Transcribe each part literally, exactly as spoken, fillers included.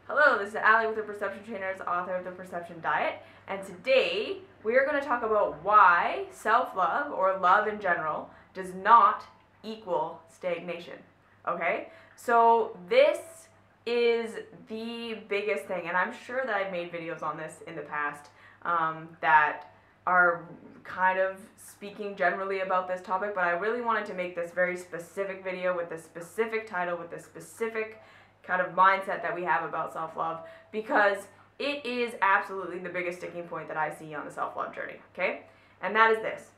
Hello, this is Allie with the Perception Trainers, author of The Perception Diet, and today we are going to talk about why self-love, or love in general, does not equal stagnation. Okay? So this is the biggest thing, and I'm sure that I've made videos on this in the past um, that are kind of speaking generally about this topic, but I really wanted to make this very specific video with this specific title, with this specific kind of mindset that we have about self-love, because it is absolutely the biggest sticking point that I see on the self-love journey, okay? And that is this.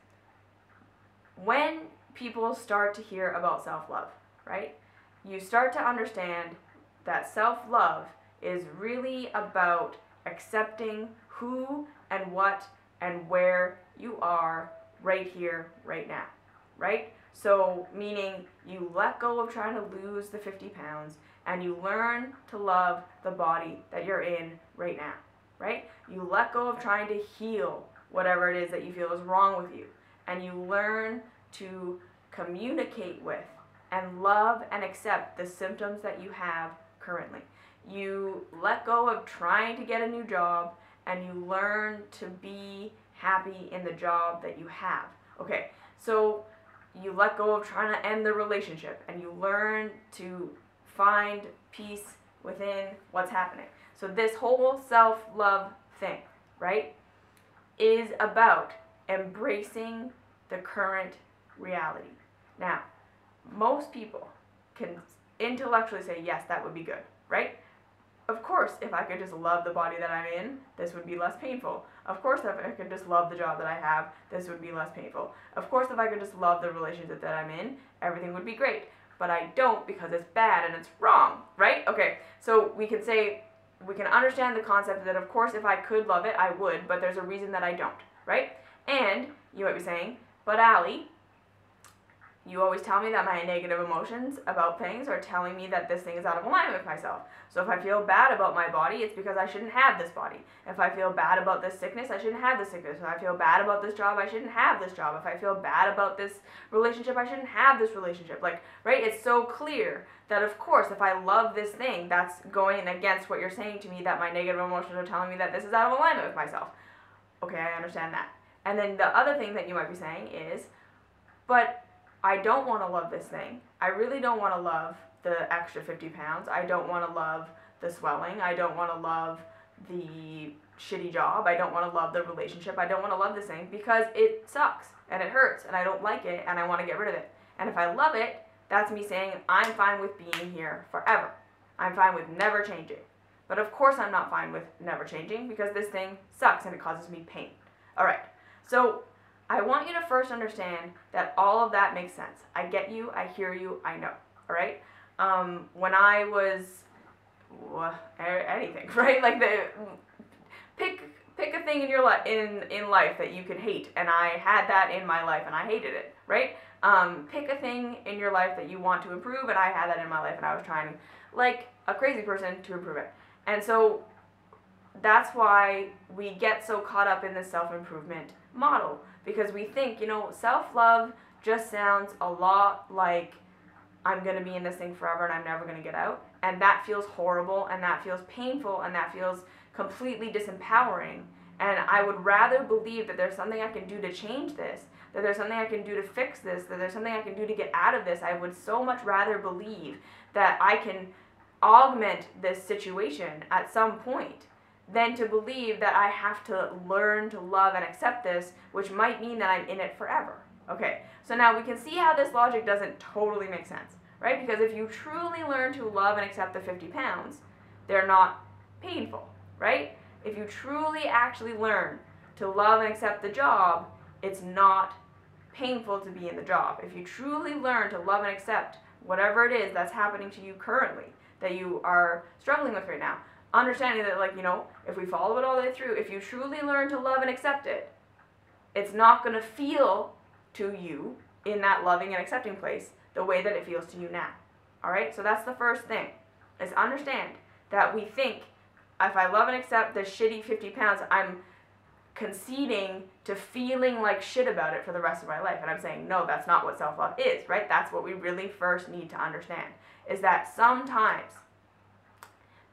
When people start to hear about self-love, right, you start to understand that self-love is really about accepting who and what and where you are right here, right now, right? So, meaning you let go of trying to lose the fifty pounds and you learn to love the body that you're in right now, right? You let go of trying to heal whatever it is that you feel is wrong with you, and you learn to communicate with and love and accept the symptoms that you have currently. You let go of trying to get a new job and you learn to be happy in the job that you have. Okay, so you let go of trying to end the relationship and you learn to find peace within what's happening. So this whole self-love thing, right, is about embracing the current reality. Now, most people can intellectually say, yes, that would be good, right? Of course, if I could just love the body that I'm in, this would be less painful. Of course, if I could just love the job that I have, this would be less painful. Of course, if I could just love the relationship that I'm in, everything would be great. But I don't, because it's bad and it's wrong, right? Okay, so we can say, we can understand the concept that of course if I could love it, I would, but there's a reason that I don't, right? And you might be saying, but Allie, you always tell me that my negative emotions about things are telling me that this thing is out of alignment with myself. So if I feel bad about my body, it's because I shouldn't have this body. If I feel bad about this sickness, I shouldn't have this sickness. If I feel bad about this job, I shouldn't have this job. If I feel bad about this relationship, I shouldn't have this relationship. Like, right? It's so clear that of course if I love this thing, that's going against what you're saying to me, that my negative emotions are telling me that this is out of alignment with myself. Okay, I understand that. And then the other thing that you might be saying is, but I don't want to love this thing. I really don't want to love the extra fifty pounds. I don't want to love the swelling. I don't want to love the shitty job. I don't want to love the relationship. I don't want to love this thing because it sucks and it hurts and I don't like it and I want to get rid of it. And if I love it, that's me saying I'm fine with being here forever. I'm fine with never changing. But of course I'm not fine with never changing because this thing sucks and it causes me pain. All right. So I want you to first understand that all of that makes sense. I get you, I hear you, I know, all right? Um, when I was, well, anything, right? Like the, pick pick a thing in your life, in, in life that you can hate, and I had that in my life and I hated it, right? Um, pick a thing in your life that you want to improve, and I had that in my life and I was trying, like a crazy person, to improve it. And so that's why we get so caught up in the self-improvement model. Because we think, you know, self-love just sounds a lot like I'm going to be in this thing forever and I'm never going to get out. And that feels horrible and that feels painful and that feels completely disempowering. And I would rather believe that there's something I can do to change this, that there's something I can do to fix this, that there's something I can do to get out of this. I would so much rather believe that I can augment this situation at some point than to believe that I have to learn to love and accept this, which might mean that I'm in it forever. Okay, so now we can see how this logic doesn't totally make sense, right? Because if you truly learn to love and accept the fifty pounds, they're not painful, right? If you truly actually learn to love and accept the job, it's not painful to be in the job. If you truly learn to love and accept whatever it is that's happening to you currently, that you are struggling with right now, understanding that, like, you know, if we follow it all the way through, if you truly learn to love and accept it, it's not going to feel to you in that loving and accepting place the way that it feels to you now. All right? So that's the first thing, is understand that we think if I love and accept the shitty fifty pounds, I'm conceding to feeling like shit about it for the rest of my life. And I'm saying, no, that's not what self-love is, right? That's what we really first need to understand, is that sometimes the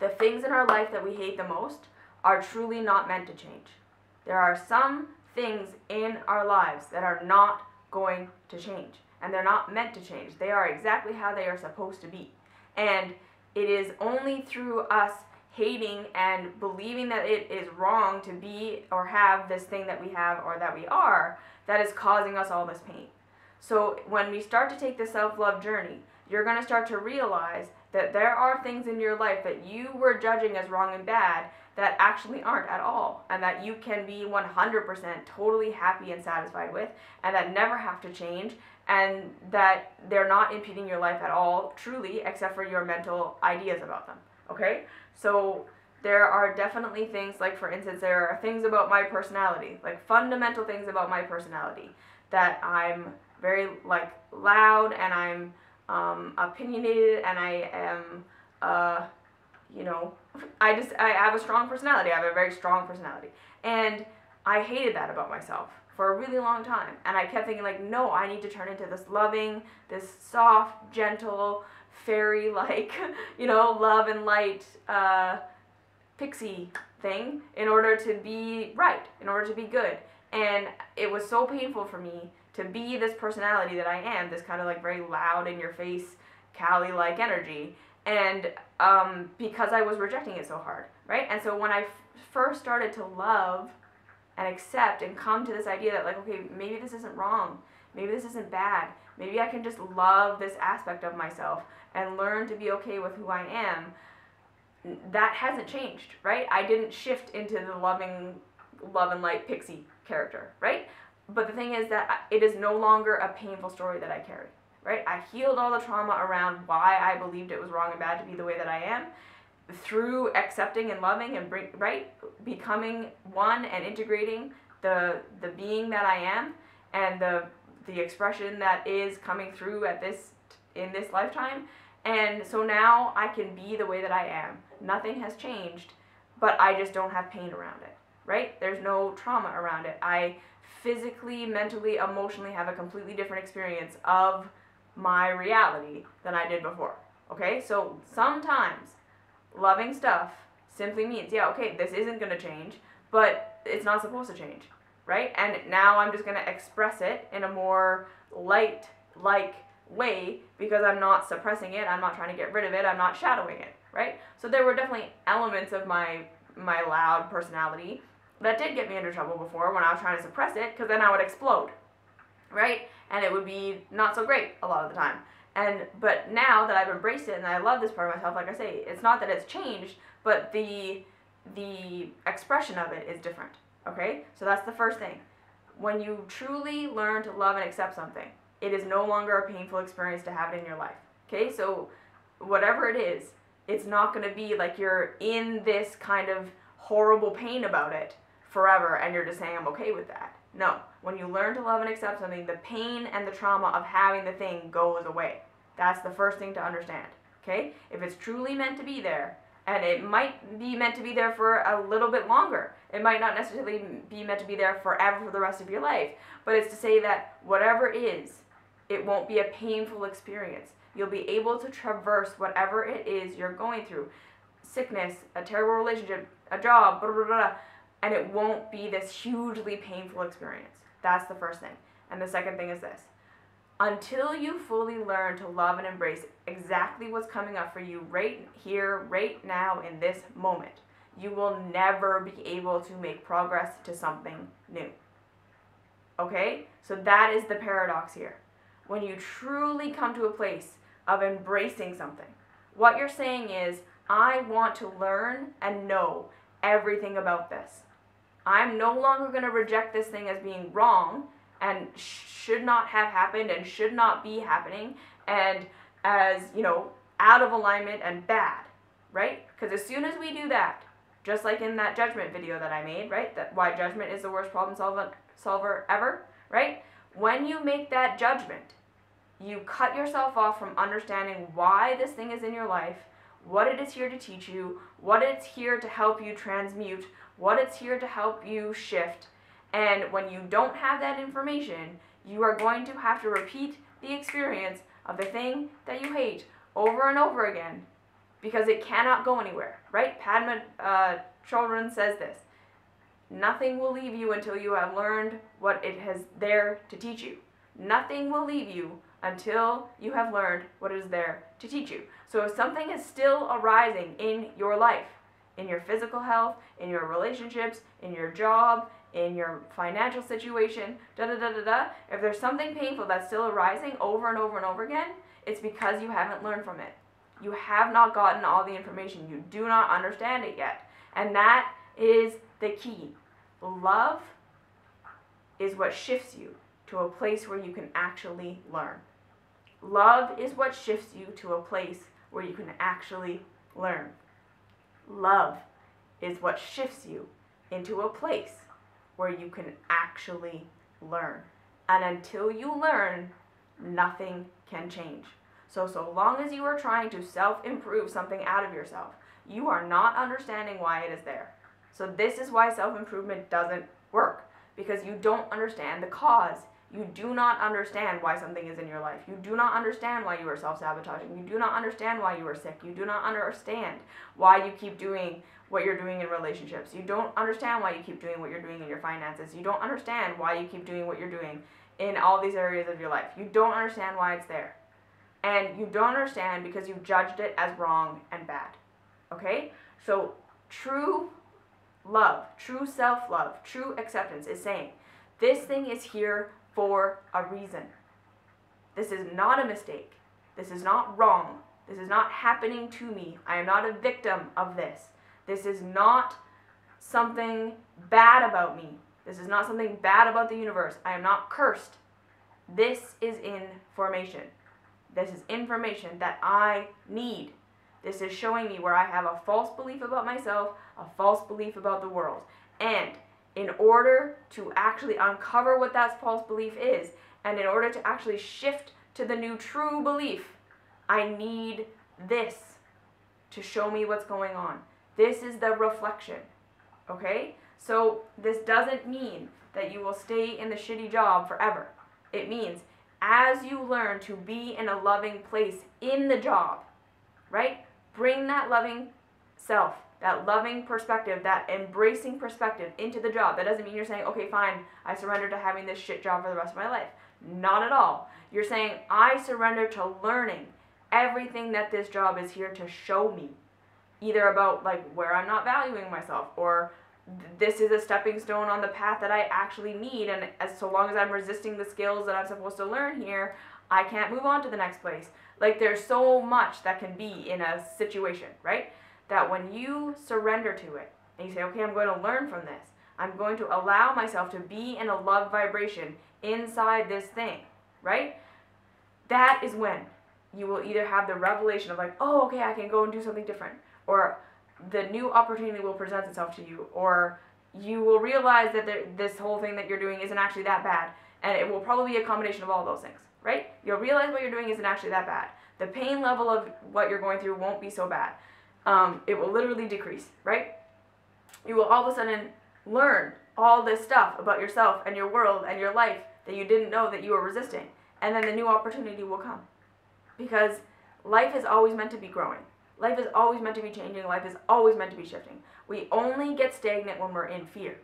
the things in our life that we hate the most are truly not meant to change. There are some things in our lives that are not going to change, and they're not meant to change. They are exactly how they are supposed to be. And it is only through us hating and believing that it is wrong to be or have this thing that we have or that we are that is causing us all this pain. So when we start to take the self-love journey, you're going to start to realize that there are things in your life that you were judging as wrong and bad that actually aren't at all, and that you can be one hundred percent totally happy and satisfied with, and that never have to change, and that they're not impeding your life at all, truly, except for your mental ideas about them, okay? So there are definitely things, like for instance, there are things about my personality, like fundamental things about my personality, that I'm very like loud, and I'm um, opinionated, and I am, uh, you know, I just, I have a strong personality. I have a very strong personality. And I hated that about myself for a really long time. And I kept thinking like, no, I need to turn into this loving, this soft, gentle, fairy-like, you know, love and light, uh, pixie thing in order to be right, in order to be good. And it was so painful for me to be this personality that I am, this kind of like very loud in your face, Callie-like energy. And um, because I was rejecting it so hard, right? And so when I f first started to love and accept and come to this idea that like, okay, maybe this isn't wrong, maybe this isn't bad, maybe I can just love this aspect of myself and learn to be okay with who I am, that hasn't changed, right? I didn't shift into the loving, love and light pixie character, right? But the thing is that it is no longer a painful story that I carry. Right? I healed all the trauma around why I believed it was wrong and bad to be the way that I am through accepting and loving and bring, right, becoming one and integrating the the being that I am and the the expression that is coming through at this in this lifetime. And so now I can be the way that I am. Nothing has changed, but I just don't have pain around it. Right? There's no trauma around it. I physically, mentally, emotionally have a completely different experience of my reality than I did before, okay? So sometimes loving stuff simply means, yeah, okay, this isn't going to change, but it's not supposed to change, right? And now I'm just going to express it in a more light-like way because I'm not suppressing it, I'm not trying to get rid of it, I'm not shadowing it, right? So there were definitely elements of my, my loud personality that did get me into trouble before when I was trying to suppress it, because then I would explode, right? And it would be not so great a lot of the time. And but now that I've embraced it and I love this part of myself, like I say, it's not that it's changed, but the the expression of it is different. Okay? So that's the first thing. When you truly learn to love and accept something, it is no longer a painful experience to have it in your life. Okay? So whatever it is, it's not going to be like you're in this kind of horrible pain about it forever and you're just saying, I'm okay with that. No. When you learn to love and accept something, the pain and the trauma of having the thing goes away. That's the first thing to understand. Okay? If it's truly meant to be there, and it might be meant to be there for a little bit longer. It might not necessarily be meant to be there forever for the rest of your life. But it's to say that whatever is, it won't be a painful experience. You'll be able to traverse whatever it is you're going through. Sickness, a terrible relationship, a job, blah, blah, blah, and it won't be this hugely painful experience. That's the first thing. And the second thing is this. Until you fully learn to love and embrace exactly what's coming up for you right here, right now, in this moment, you will never be able to make progress to something new. Okay? So that is the paradox here. When you truly come to a place of embracing something, what you're saying is, I want to learn and know everything about this. I'm no longer going to reject this thing as being wrong and should not have happened and should not be happening and as, you know, out of alignment and bad, right? Because as soon as we do that, just like in that judgment video that I made, right? That why judgment is the worst problem solver, solver ever, right? When you make that judgment, you cut yourself off from understanding why this thing is in your life, what it is here to teach you, what it's here to help you transmute, what it's here to help you shift. And when you don't have that information, you are going to have to repeat the experience of the thing that you hate over and over again because it cannot go anywhere, right? Padma uh, Children says this. Nothing will leave you until you have learned what it has there to teach you. Nothing will leave you until you have learned what is there to teach you. So if something is still arising in your life, in your physical health, in your relationships, in your job, in your financial situation, da da da da da, if there's something painful that's still arising over and over and over again, it's because you haven't learned from it. You have not gotten all the information. You do not understand it yet. And that is the key. Love is what shifts you to a place where you can actually learn. Love is what shifts you to a place where you can actually learn. Love is what shifts you into a place where you can actually learn. And until you learn, nothing can change. So, so long as you are trying to self-improve something out of yourself, you are not understanding why it is there. So this is why self-improvement doesn't work, because you don't understand the cause. You do not understand why something is in your life. You do not understand why you are self-sabotaging. You do not understand why you are sick. You do not understand why you keep doing what you're doing in relationships. You don't understand why you keep doing what you're doing in your finances. You don't understand why you keep doing what you're doing in all these areas of your life. You don't understand why it's there. And you don't understand because you judged it as wrong and bad. Okay? So true love, true self-love, true acceptance is saying, this thing is here for a reason. This is not a mistake. This is not wrong. This is not happening to me. I am not a victim of this. This is not something bad about me. This is not something bad about the universe. I am not cursed. This is information. This is information that I need. This is showing me where I have a false belief about myself, a false belief about the world. And in order to actually uncover what that false belief is, and in order to actually shift to the new true belief, I need this to show me what's going on. This is the reflection, okay? So this doesn't mean that you will stay in the shitty job forever. It means as you learn to be in a loving place in the job, right? Bring that loving self, that loving perspective, that embracing perspective into the job. That doesn't mean you're saying, okay, fine, I surrender to having this shit job for the rest of my life. Not at all. You're saying, I surrender to learning everything that this job is here to show me. Either about like where I'm not valuing myself, or this is a stepping stone on the path that I actually need, and as so long as I'm resisting the skills that I'm supposed to learn here, I can't move on to the next place. Like there's so much that can be in a situation, right? That when you surrender to it and you say, okay, I'm going to learn from this. I'm going to allow myself to be in a love vibration inside this thing, right? That is when you will either have the revelation of like, oh, okay, I can go and do something different, or the new opportunity will present itself to you, or you will realize that there, this whole thing that you're doing isn't actually that bad, and it will probably be a combination of all those things, right? You'll realize what you're doing isn't actually that bad. The pain level of what you're going through won't be so bad. Um, it will literally decrease, right? You will all of a sudden learn all this stuff about yourself and your world and your life that you didn't know that you were resisting, and then the new opportunity will come. Because life is always meant to be growing. Life is always meant to be changing. Life is always meant to be shifting. We only get stagnant when we're in fear.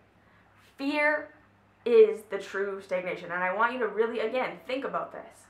Fear is the true stagnation. And I want you to really, again, think about this.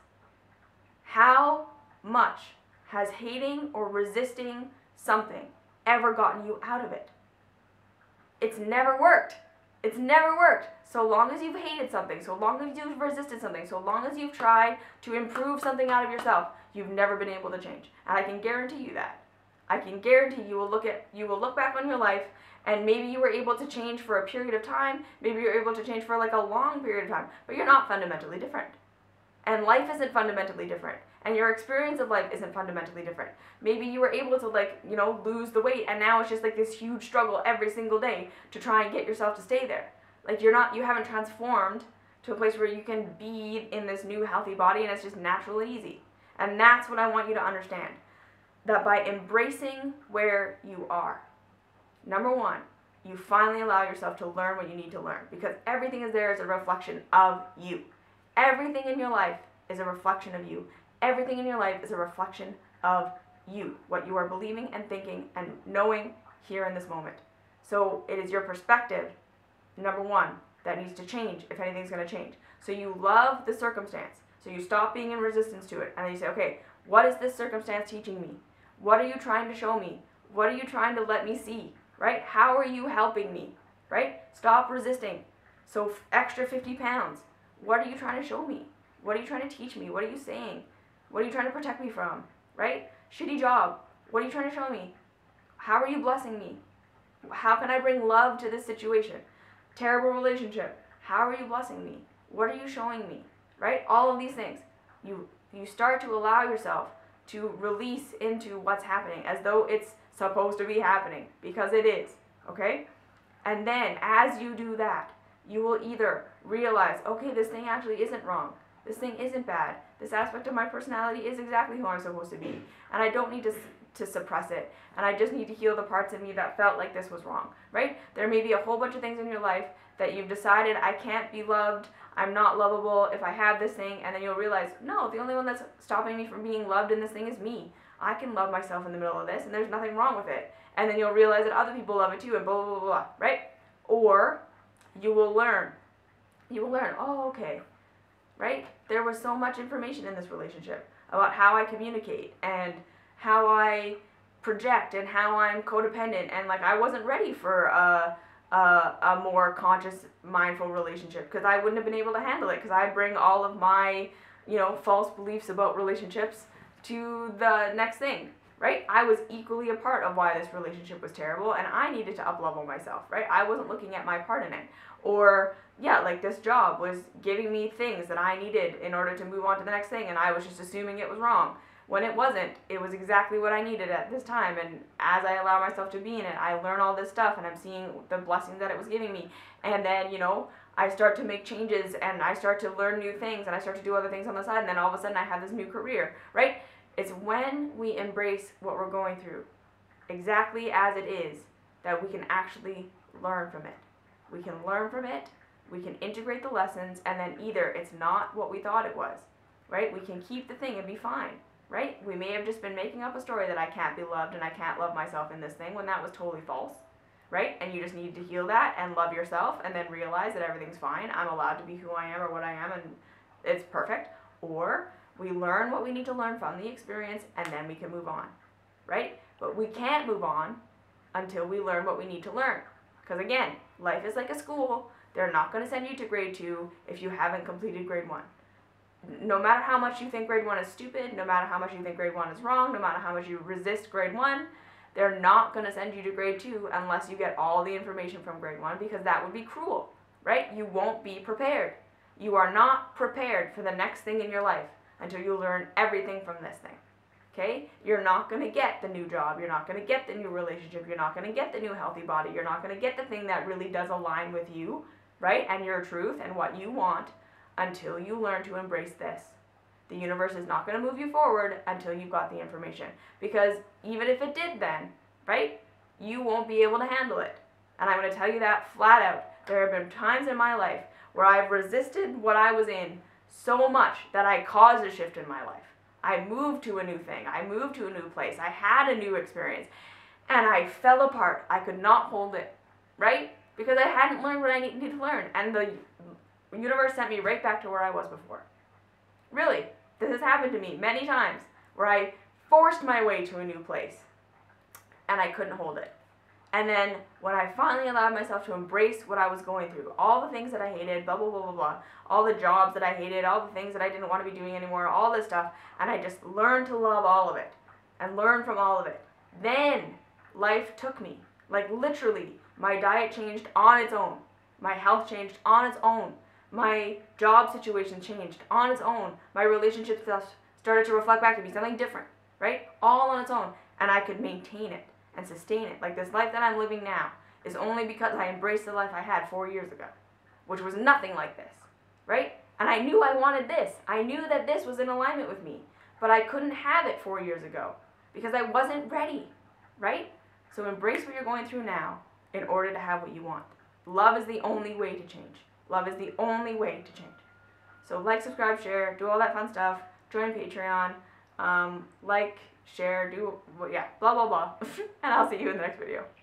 How much has hating or resisting something ever gotten you out of it? It's never worked. It's never worked. So long as you've hated something, so long as you've resisted something, so long as you've tried to improve something out of yourself, you've never been able to change. And I can guarantee you that. I can guarantee you will look at you will look back on your life, and maybe you were able to change for a period of time, maybe you're able to change for like a long period of time, but you're not fundamentally different. And life isn't fundamentally different. And your experience of life isn't fundamentally different. Maybe you were able to like, you know, lose the weight, and now it's just like this huge struggle every single day to try and get yourself to stay there. Like you're not, you haven't transformed to a place where you can be in this new healthy body and it's just naturally easy. And that's what I want you to understand. That by embracing where you are, number one, you finally allow yourself to learn what you need to learn, because everything is there as a reflection of you. Everything in your life is a reflection of you. Everything in your life is a reflection of you, what you are believing and thinking and knowing here in this moment. So it is your perspective, number one, that needs to change if anything's going to change. So you love the circumstance. So you stop being in resistance to it. And then you say, okay, what is this circumstance teaching me? What are you trying to show me? What are you trying to let me see? Right? How are you helping me? Right? Stop resisting. So f- extra fifty pounds. What are you trying to show me? What are you trying to teach me? What are you saying? What are you trying to protect me from? Right? Shitty job. What are you trying to show me? How are you blessing me? How can I bring love to this situation? Terrible relationship. How are you blessing me? What are you showing me? Right? All of these things. You you start to allow yourself to release into what's happening as though it's supposed to be happening, because it is. Okay? And then as you do that, you will either realize, okay, this thing actually isn't wrong. This thing isn't bad. This aspect of my personality is exactly who I'm supposed to be. And I don't need to to suppress it. And I just need to heal the parts of me that felt like this was wrong. Right? There may be a whole bunch of things in your life that you've decided, I can't be loved, I'm not lovable if I have this thing, and then you'll realize, no, the only one that's stopping me from being loved in this thing is me. I can love myself in the middle of this, and there's nothing wrong with it. And then you'll realize that other people love it too, and blah, blah, blah, blah, right? Or you will learn. You will learn, oh, okay, right? There was so much information in this relationship about how I communicate and how I project and how I'm codependent, and like I wasn't ready for a, a, a more conscious, mindful relationship because I wouldn't have been able to handle it because I bring all of my, you know, false beliefs about relationships to the next thing, right? I was equally a part of why this relationship was terrible, and I needed to up-level myself, right? I wasn't looking at my part in it. Or, yeah, like this job was giving me things that I needed in order to move on to the next thing, and I was just assuming it was wrong. When it wasn't, it was exactly what I needed at this time, and as I allow myself to be in it, I learn all this stuff, and I'm seeing the blessings that it was giving me. And then, you know, I start to make changes, and I start to learn new things, and I start to do other things on the side, and then all of a sudden I have this new career, right? It's when we embrace what we're going through, exactly as it is, that we can actually learn from it. We can learn from it, we can integrate the lessons, and then either it's not what we thought it was, right? We can keep the thing and be fine, right? We may have just been making up a story that I can't be loved and I can't love myself in this thing when that was totally false, right? And you just need to heal that and love yourself and then realize that everything's fine. I'm allowed to be who I am or what I am, and it's perfect. Or we learn what we need to learn from the experience, and then we can move on, right? But we can't move on until we learn what we need to learn. Because again, life is like a school. They're not going to send you to grade two if you haven't completed grade one. No matter how much you think grade one is stupid, no matter how much you think grade one is wrong, no matter how much you resist grade one, they're not going to send you to grade two unless you get all the information from grade one, because that would be cruel, right? You won't be prepared. You are not prepared for the next thing in your life until you learn everything from this thing, okay? You're not going to get the new job. You're not going to get the new relationship. You're not going to get the new healthy body. You're not going to get the thing that really does align with you, right, and your truth and what you want until you learn to embrace this. The universe is not going to move you forward until you've got the information, because even if it did then, right, you won't be able to handle it. And I'm going to tell you that flat out. There have been times in my life where I've resisted what I was in so much that I caused a shift in my life. I moved to a new thing. I moved to a new place. I had a new experience. And I fell apart. I could not hold it, right? Because I hadn't learned what I needed to learn. And the universe sent me right back to where I was before. Really, this has happened to me many times where I forced my way to a new place and I couldn't hold it. And then when I finally allowed myself to embrace what I was going through, all the things that I hated, blah, blah, blah, blah, blah, all the jobs that I hated, all the things that I didn't want to be doing anymore, all this stuff, and I just learned to love all of it and learn from all of it. Then life took me. Like literally, my diet changed on its own. My health changed on its own. My job situation changed on its own. My relationship stuff started to reflect back to me, something different, right? All on its own. And I could maintain it and sustain it. Like this life that I'm living now is only because I embraced the life I had four years ago, which was nothing like this, right? And I knew I wanted this. I knew that this was in alignment with me, but I couldn't have it four years ago because I wasn't ready, right? So embrace what you're going through now in order to have what you want. Love is the only way to change. Love is the only way to change. So like, subscribe, share, do all that fun stuff. Join Patreon. Um, like, share, do, yeah, blah, blah, blah. And I'll see you in the next video.